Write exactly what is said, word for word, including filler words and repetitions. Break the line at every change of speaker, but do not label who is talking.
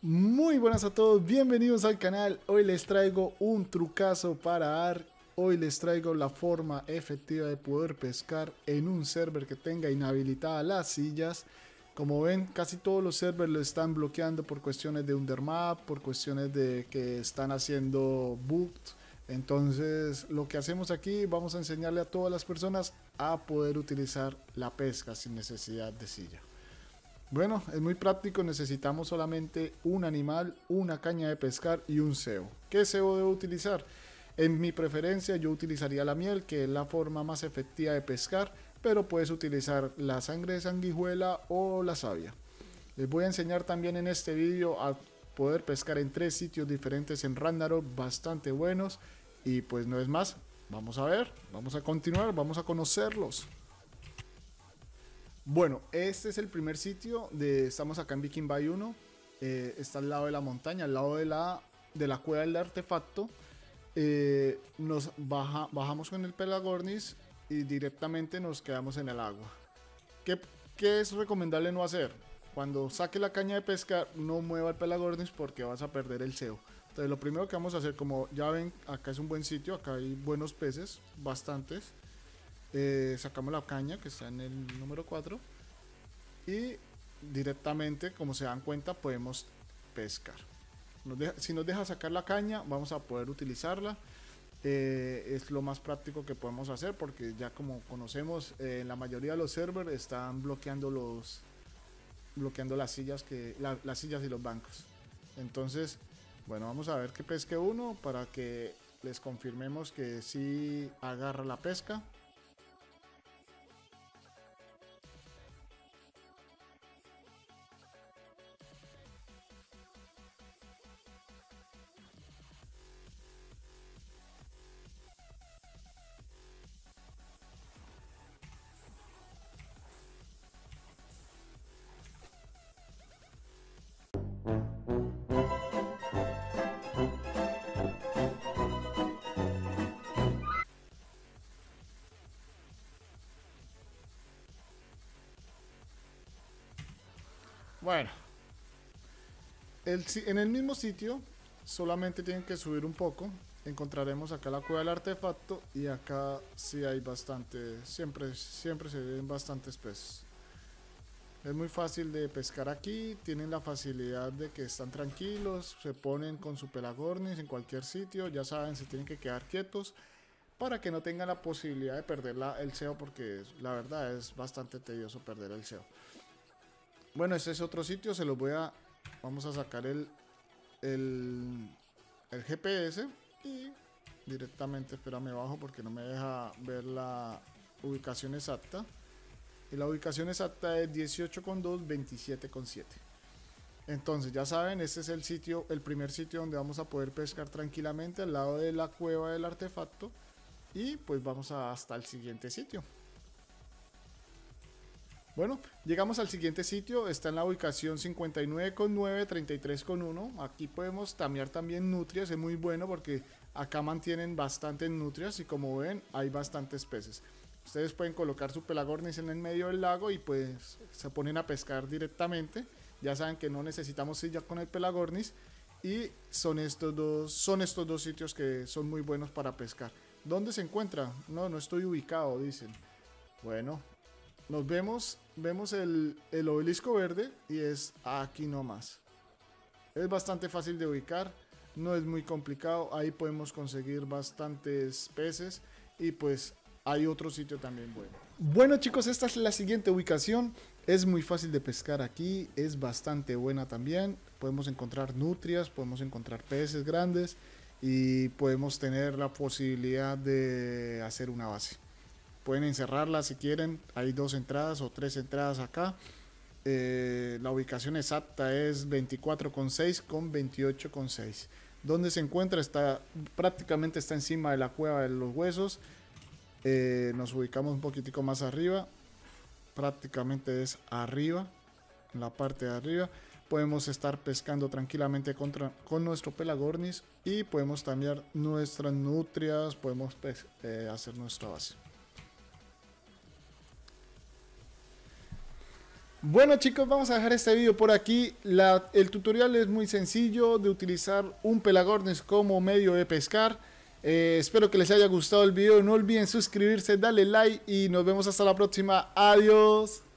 Muy buenas a todos, bienvenidos al canal. Hoy les traigo un trucazo para A R. Hoy les traigo la forma efectiva de poder pescar en un server que tenga inhabilitadas las sillas. Como ven, casi todos los servers lo están bloqueando por cuestiones de undermap, por cuestiones de que están haciendo bugs. Entonces lo que hacemos aquí, vamos a enseñarle a todas las personas a poder utilizar la pesca sin necesidad de silla. Bueno, es muy práctico, necesitamos solamente un animal, una caña de pescar y un cebo. ¿Qué cebo debo utilizar? En mi preferencia yo utilizaría la miel, que es la forma más efectiva de pescar, pero puedes utilizar la sangre de sanguijuela o la savia. Les voy a enseñar también en este vídeo a poder pescar en tres sitios diferentes en Ragnarok, bastante buenos. Y pues no es más, vamos a ver, vamos a continuar, vamos a conocerlos. Bueno, este es el primer sitio, de, estamos acá en Viking Bay uno, eh, está al lado de la montaña, al lado de la, de la cueva del artefacto. eh, nos baja, bajamos con el Pelagornis y directamente nos quedamos en el agua. ¿Qué, qué es recomendable no hacer? Cuando saque la caña de pesca, no mueva el Pelagornis porque vas a perder el cebo. Entonces lo primero que vamos a hacer, como ya ven, acá es un buen sitio, acá hay buenos peces, bastantes. Eh, sacamos la caña que está en el número cuatro y directamente, como se dan cuenta, podemos pescar. Nos deja, si nos deja sacar la caña, vamos a poder utilizarla. Eh, es lo más práctico que podemos hacer porque ya como conocemos, eh, en la mayoría de los servers están bloqueando los bloqueando las sillas que la, las sillas y los bancos. Entonces, bueno, vamos a ver que pesque uno para que les confirmemos que sí agarra la pesca. Bueno, el, en el mismo sitio, solamente tienen que subir un poco. Encontraremos acá la cueva del artefacto y acá sí hay bastante, siempre, siempre se ven bastantes peces. Es muy fácil de pescar aquí, tienen la facilidad de que están tranquilos, se ponen con su Pelagornis en cualquier sitio, ya saben, se tienen que quedar quietos para que no tengan la posibilidad de perder la, el cebo, porque la verdad es bastante tedioso perder el cebo. Bueno, este es otro sitio, se los voy a... Vamos a sacar el, el, el G P S y directamente, espérame abajo porque no me deja ver la ubicación exacta. Y la ubicación exacta es dieciocho coma dos, veintisiete coma siete. Entonces ya saben, este es el sitio, el primer sitio donde vamos a poder pescar tranquilamente al lado de la cueva del artefacto. Y pues vamos a, hasta el siguiente sitio. Bueno, llegamos al siguiente sitio, está en la ubicación cincuenta y nueve coma nueve, treinta y tres coma uno. Aquí podemos tamear también nutrias, es muy bueno porque acá mantienen bastantes nutrias y como ven hay bastantes peces. Ustedes pueden colocar su Pelagornis en el medio del lago y pues se ponen a pescar directamente. Ya saben que no necesitamos silla con el Pelagornis y son estos dos, son estos dos sitios que son muy buenos para pescar. ¿Dónde se encuentra? No, no estoy ubicado, dicen. Bueno, nos vemos, vemos el, el obelisco verde y es aquí nomás. Es bastante fácil de ubicar, no es muy complicado, ahí podemos conseguir bastantes peces y pues hay otro sitio también bueno. Bueno chicos, esta es la siguiente ubicación, es muy fácil de pescar aquí, es bastante buena también, podemos encontrar nutrias, podemos encontrar peces grandes y podemos tener la posibilidad de hacer una base. Pueden encerrarla si quieren, hay dos entradas o tres entradas acá. Eh, la ubicación exacta es veinticuatro coma seis con veintiocho coma seis. ¿Dónde se encuentra? Está, prácticamente está encima de la cueva de los huesos. Eh, nos ubicamos un poquitico más arriba. Prácticamente es arriba, en la parte de arriba. Podemos estar pescando tranquilamente contra, con nuestro Pelagornis y podemos cambiar nuestras nutrias, podemos eh, hacer nuestra base. Bueno chicos, vamos a dejar este video por aquí. La, el tutorial es muy sencillo de utilizar un pelagornis como medio de pescar. Eh, espero que les haya gustado el video. No olviden suscribirse, darle like y nos vemos hasta la próxima. Adiós.